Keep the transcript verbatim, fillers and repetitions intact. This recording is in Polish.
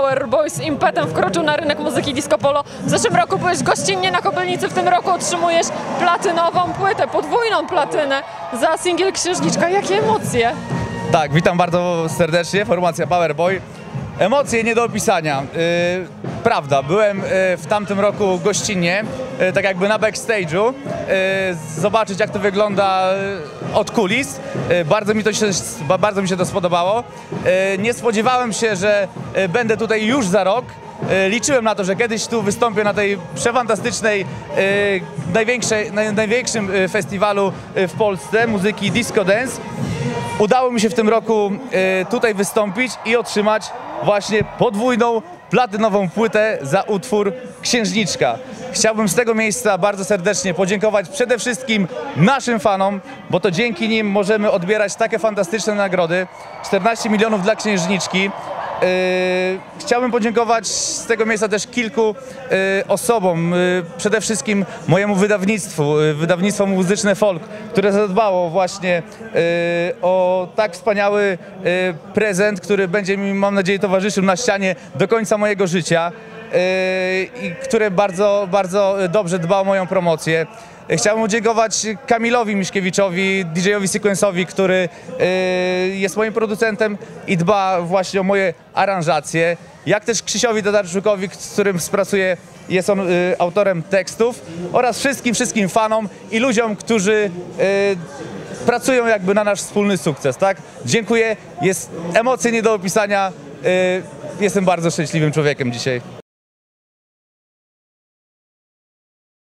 Powerboy z impetem wkroczył na rynek muzyki disco polo. W zeszłym roku byłeś gościnnie na Kopelnicy, w tym roku otrzymujesz platynową płytę, podwójną platynę za singiel Księżniczka. Jakie emocje? Tak, witam bardzo serdecznie, formacja Powerboy. Emocje nie do opisania. Yy, prawda, byłem yy, w tamtym roku gościnnie, yy, tak jakby na backstage'u, yy, zobaczyć jak to wygląda yy, od kulis. Yy, bardzo, mi to się, bardzo mi się to spodobało. Yy, nie spodziewałem się, że yy, będę tutaj już za rok. Yy, liczyłem na to, że kiedyś tu wystąpię na tej przefantastycznej, yy, największej, naj, największym yy, festiwalu yy, w Polsce muzyki Disco Dance. Udało mi się w tym roku y, tutaj wystąpić i otrzymać właśnie podwójną, platynową płytę za utwór Księżniczka. Chciałbym z tego miejsca bardzo serdecznie podziękować przede wszystkim naszym fanom, bo to dzięki nim możemy odbierać takie fantastyczne nagrody. czternaście milionów dla Księżniczki. Yy, chciałbym podziękować z tego miejsca też kilku yy, osobom, yy, przede wszystkim mojemu wydawnictwu, yy, wydawnictwo muzyczne Folk, które zadbało właśnie yy, o tak wspaniały yy, prezent, który będzie mi, mam nadzieję, towarzyszył na ścianie do końca mojego życia yy, i które bardzo, bardzo dobrze dba o moją promocję. Chciałbym podziękować Kamilowi Miszkiewiczowi, D J-owi Sequence'owi, który y, jest moim producentem i dba właśnie o moje aranżacje. Jak też Krzysiowi Tatarczukowi, z którym współpracuję, jest on y, autorem tekstów. Oraz wszystkim, wszystkim fanom i ludziom, którzy y, pracują jakby na nasz wspólny sukces, tak? Dziękuję, jest emocje nie do opisania. Y, jestem bardzo szczęśliwym człowiekiem dzisiaj.